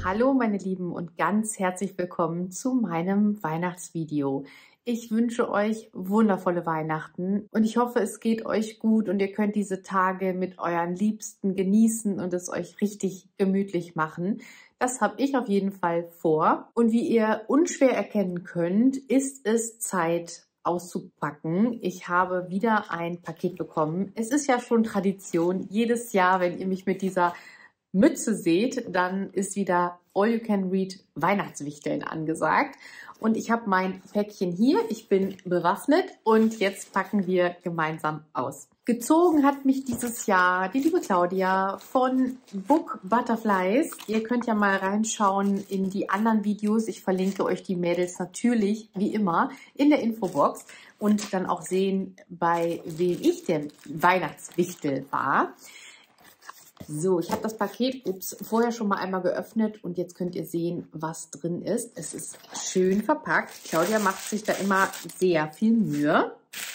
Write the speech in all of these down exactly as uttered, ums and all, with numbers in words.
Hallo meine Lieben und ganz herzlich willkommen zu meinem Weihnachtsvideo. Ich wünsche euch wundervolle Weihnachten und ich hoffe, es geht euch gut und ihr könnt diese Tage mit euren Liebsten genießen und es euch richtig gemütlich machen. Das habe ich auf jeden Fall vor. Und wie ihr unschwer erkennen könnt, ist es Zeit auszupacken. Ich habe wieder ein Paket bekommen. Es ist ja schon Tradition, jedes Jahr, wenn ihr mich mit dieser Mütze seht, dann ist wieder All-You-Can-Read Weihnachtswichteln angesagt. Und ich habe mein Päckchen hier, ich bin bewaffnet und jetzt packen wir gemeinsam aus. Gezogen hat mich dieses Jahr die liebe Claudia von Book Butterflies. Ihr könnt ja mal reinschauen in die anderen Videos. Ich verlinke euch die Mädels natürlich, wie immer, in der Infobox und dann auch sehen, bei wem ich der Weihnachtswichtel war. So, ich habe das Paket ups, vorher schon mal einmal geöffnet und jetzt könnt ihr sehen, was drin ist. Es ist schön verpackt. Claudia macht sich da immer sehr viel Mühe.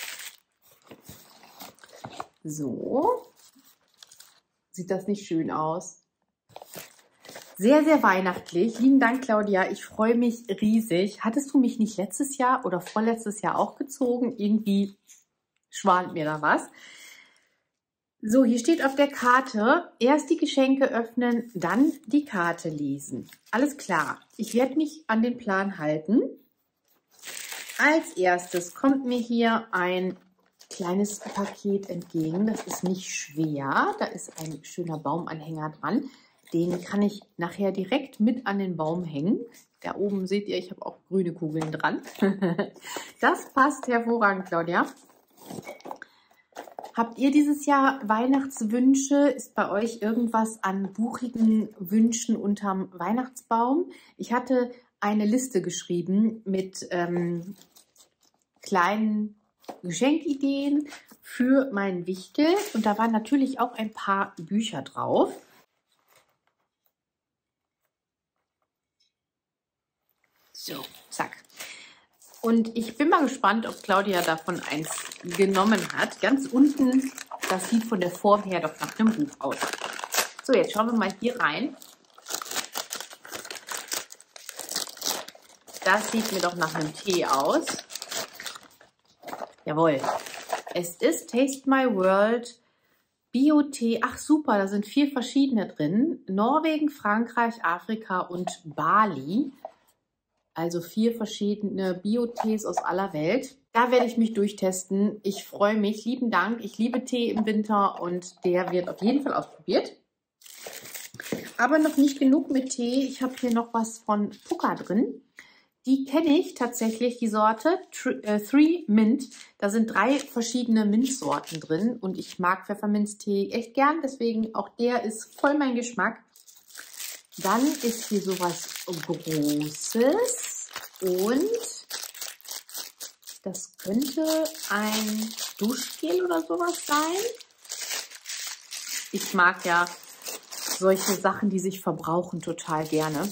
So, sieht das nicht schön aus? Sehr, sehr weihnachtlich. Lieben Dank, Claudia. Ich freue mich riesig. Hattest du mich nicht letztes Jahr oder vorletztes Jahr auch gezogen? Irgendwie schwant mir da was. So, hier steht auf der Karte, erst die Geschenke öffnen, dann die Karte lesen. Alles klar, ich werde mich an den Plan halten. Als erstes kommt mir hier ein kleines Paket entgegen. Das ist nicht schwer, da ist ein schöner Baumanhänger dran. Den kann ich nachher direkt mit an den Baum hängen. Da oben seht ihr, ich habe auch grüne Kugeln dran. Das passt hervorragend, Claudia. Habt ihr dieses Jahr Weihnachtswünsche? Ist bei euch irgendwas an buchigen Wünschen unterm Weihnachtsbaum? Ich hatte eine Liste geschrieben mit ähm, kleinen Geschenkideen für meinen Wichtel. Und da waren natürlich auch ein paar Bücher drauf. So, zack. Und ich bin mal gespannt, ob Claudia davon eins genommen hat. Ganz unten, das sieht von der Form her doch nach einem Buch aus. So, jetzt schauen wir mal hier rein. Das sieht mir doch nach einem Tee aus. Jawohl. Es ist Taste My World Bio-Tee. Ach super, da sind vier verschiedene drin. Norwegen, Frankreich, Afrika und Bali. Also vier verschiedene Bio-Tees aus aller Welt. Da werde ich mich durchtesten. Ich freue mich. Lieben Dank. Ich liebe Tee im Winter und der wird auf jeden Fall ausprobiert. Aber noch nicht genug mit Tee. Ich habe hier noch was von Pukka drin. Die kenne ich tatsächlich, die Sorte Three Mint. Da sind drei verschiedene Minzsorten drin und ich mag Pfefferminztee echt gern. Deswegen auch der ist voll mein Geschmack. Dann ist hier sowas Großes und das könnte ein Duschgel oder sowas sein. Ich mag ja solche Sachen, die sich verbrauchen, total gerne.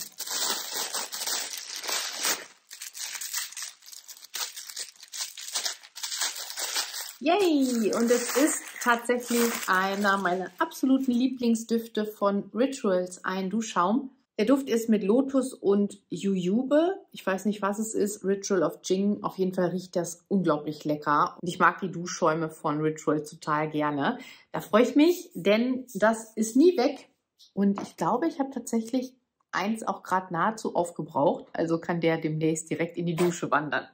Yay! Und es ist tatsächlich einer meiner absoluten Lieblingsdüfte von Rituals, ein Duschschaum. Der Duft ist mit Lotus und Jujube. Ich weiß nicht, was es ist. Ritual of Jing. Auf jeden Fall riecht das unglaublich lecker. Und ich mag die Duschschäume von Ritual total gerne. Da freue ich mich, denn das ist nie weg. Und ich glaube, ich habe tatsächlich eins auch gerade nahezu aufgebraucht. Also kann der demnächst direkt in die Dusche wandern.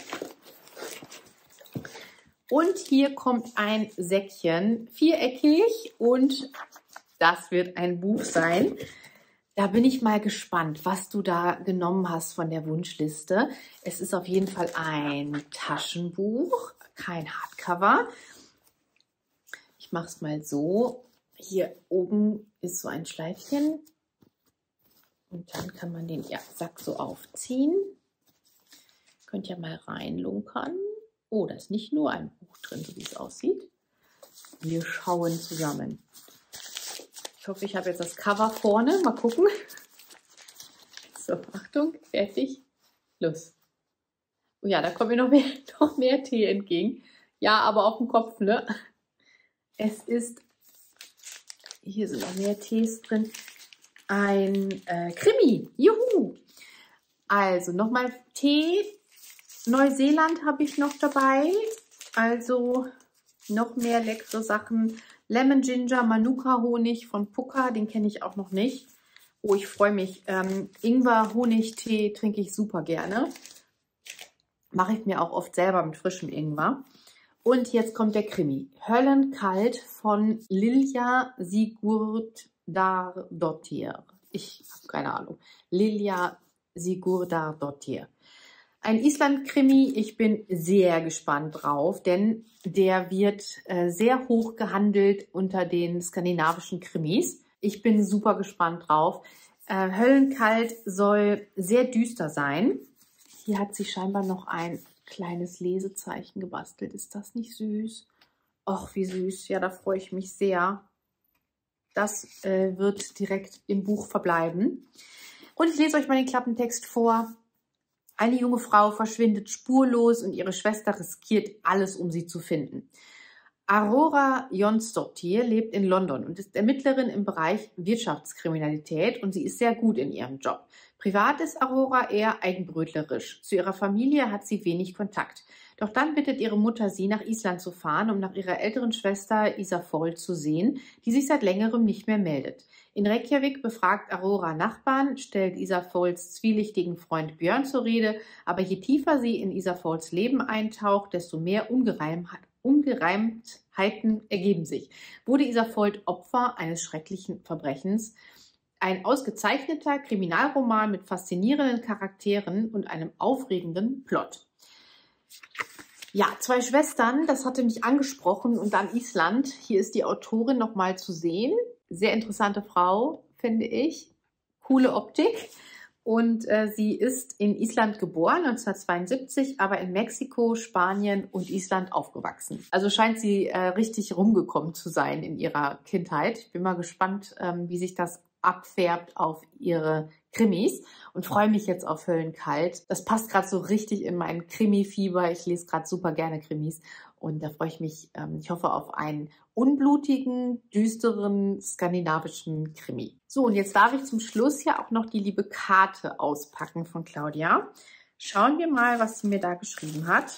Und hier kommt ein Säckchen, viereckig, und das wird ein Buch sein. Da bin ich mal gespannt, was du da genommen hast von der Wunschliste. Es ist auf jeden Fall ein Taschenbuch, kein Hardcover. Ich mache es mal so. Hier oben ist so ein Schleifchen und dann kann man den ja, Sack so aufziehen. Könnt ihr mal reinlunkern. Oh, da ist nicht nur ein Buch drin, so wie es aussieht. Wir schauen zusammen. Ich hoffe, ich habe jetzt das Cover vorne. Mal gucken. So, Achtung, fertig, los. Oh ja, da kommt mir noch mehr, noch mehr Tee entgegen. Ja, aber auf dem Kopf, ne? Es ist, hier sind noch mehr Tees drin. ein äh, Krimi. Juhu! Also nochmal Tee. Neuseeland habe ich noch dabei. Also noch mehr leckere Sachen. Lemon Ginger Manuka Honig von Pukka, den kenne ich auch noch nicht. Oh, ich freue mich. Ähm, Ingwer Honigtee trinke ich super gerne. Mache ich mir auch oft selber mit frischem Ingwer. Und jetzt kommt der Krimi. Höllenkalt von Lilja Sigurdardottir. Ich habe keine Ahnung. Lilja Sigurdardottir. Ein Island-Krimi, ich bin sehr gespannt drauf, denn der wird äh, sehr hoch gehandelt unter den skandinavischen Krimis. Ich bin super gespannt drauf. Äh, Höllenkalt soll sehr düster sein. Hier hat sie scheinbar noch ein kleines Lesezeichen gebastelt. Ist das nicht süß? Och, wie süß. Ja, da freue ich mich sehr. Das äh, wird direkt im Buch verbleiben. Und ich lese euch mal den Klappentext vor. Eine junge Frau verschwindet spurlos und ihre Schwester riskiert alles, um sie zu finden. Aurora Jonsdottir lebt in London und ist Ermittlerin im Bereich Wirtschaftskriminalität und sie ist sehr gut in ihrem Job. Privat ist Aurora eher eigenbrötlerisch. Zu ihrer Familie hat sie wenig Kontakt. Doch dann bittet ihre Mutter sie, nach Island zu fahren, um nach ihrer älteren Schwester Ísafold zu sehen, die sich seit längerem nicht mehr meldet. In Reykjavik befragt Aurora Nachbarn, stellt Ísafolds zwielichtigen Freund Björn zur Rede, aber je tiefer sie in Ísafolds Leben eintaucht, desto mehr Ungereimheit, Ungereimtheiten ergeben sich. Wurde Ísafold Opfer eines schrecklichen Verbrechens? Ein ausgezeichneter Kriminalroman mit faszinierenden Charakteren und einem aufregenden Plot. Ja, zwei Schwestern, das hatte mich angesprochen und dann Island. Hier ist die Autorin nochmal zu sehen. Sehr interessante Frau, finde ich. Coole Optik. Und äh, sie ist in Island geboren, neunzehnhundertzweiundsiebzig, aber in Mexiko, Spanien und Island aufgewachsen. Also scheint sie äh, richtig rumgekommen zu sein in ihrer Kindheit. Ich bin mal gespannt, ähm, wie sich das abfärbt auf ihre Krimis und freue mich jetzt auf Höllenkalt. Das passt gerade so richtig in mein Krimi-Fieber. Ich lese gerade super gerne Krimis und da freue ich mich, ähm, ich hoffe, auf einen unblutigen, düsteren, skandinavischen Krimi. So, und jetzt darf ich zum Schluss ja auch noch die liebe Karte auspacken von Claudia. Schauen wir mal, was sie mir da geschrieben hat.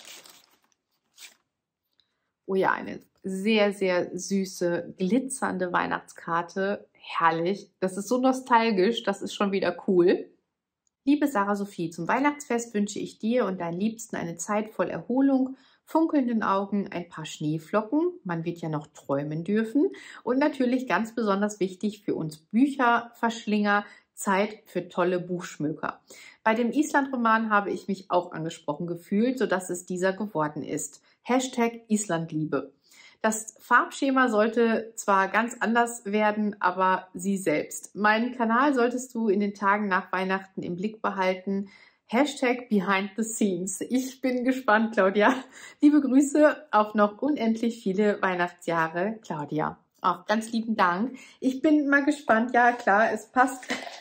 Oh ja, eine sehr, sehr süße, glitzernde Weihnachtskarte. Herrlich. Das ist so nostalgisch, das ist schon wieder cool. Liebe Sarah Sophie, zum Weihnachtsfest wünsche ich dir und deinen Liebsten eine Zeit voll Erholung, funkelnden Augen, ein paar Schneeflocken, man wird ja noch träumen dürfen und natürlich ganz besonders wichtig für uns Bücherverschlinger, Zeit für tolle Buchschmöker. Bei dem Island-Roman habe ich mich auch angesprochen gefühlt, sodass es dieser geworden ist. Hashtag Islandliebe. Das Farbschema sollte zwar ganz anders werden, aber sie selbst. Meinen Kanal solltest du in den Tagen nach Weihnachten im Blick behalten. Hashtag Behind the Scenes. Ich bin gespannt, Claudia. Liebe Grüße auf noch unendlich viele Weihnachtsjahre, Claudia. Auch ganz lieben Dank. Ich bin mal gespannt. Ja, klar, es passt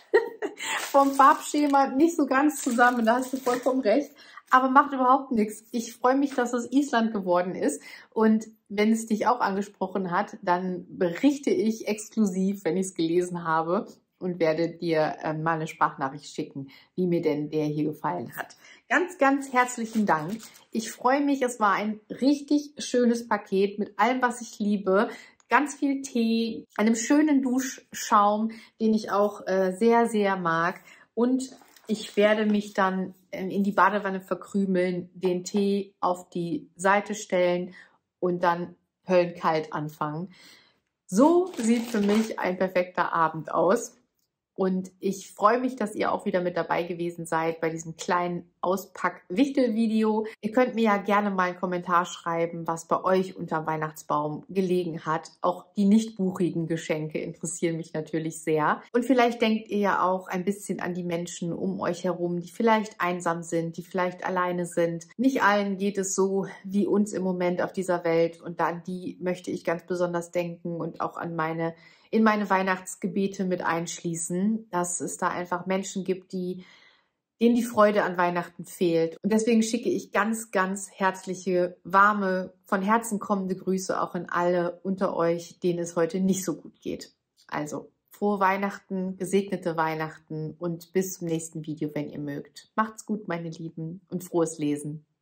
vom Farbschema nicht so ganz zusammen. Da hast du vollkommen recht. Aber macht überhaupt nichts. Ich freue mich, dass es Island geworden ist. Und wenn es dich auch angesprochen hat, dann berichte ich exklusiv, wenn ich es gelesen habe und werde dir äh, mal eine Sprachnachricht schicken, wie mir denn der hier gefallen hat. Ganz, ganz herzlichen Dank. Ich freue mich, es war ein richtig schönes Paket mit allem, was ich liebe. Ganz viel Tee, einem schönen Duschschaum, den ich auch äh, sehr, sehr mag. Und ich werde mich dann in die Badewanne verkrümeln, den Tee auf die Seite stellen und dann höllenkalt anfangen. So sieht für mich ein perfekter Abend aus. Und ich freue mich, dass ihr auch wieder mit dabei gewesen seid bei diesem kleinen Auspack-Wichtel-Video. Ihr könnt mir ja gerne mal einen Kommentar schreiben, was bei euch unterm Weihnachtsbaum gelegen hat. Auch die nicht buchigen Geschenke interessieren mich natürlich sehr. Und vielleicht denkt ihr ja auch ein bisschen an die Menschen um euch herum, die vielleicht einsam sind, die vielleicht alleine sind. Nicht allen geht es so wie uns im Moment auf dieser Welt. Und an die möchte ich ganz besonders denken und auch an meine in meine Weihnachtsgebete mit einschließen, dass es da einfach Menschen gibt, die, denen die Freude an Weihnachten fehlt. Und deswegen schicke ich ganz, ganz herzliche, warme, von Herzen kommende Grüße auch an alle unter euch, denen es heute nicht so gut geht. Also frohe Weihnachten, gesegnete Weihnachten und bis zum nächsten Video, wenn ihr mögt. Macht's gut, meine Lieben, und frohes Lesen.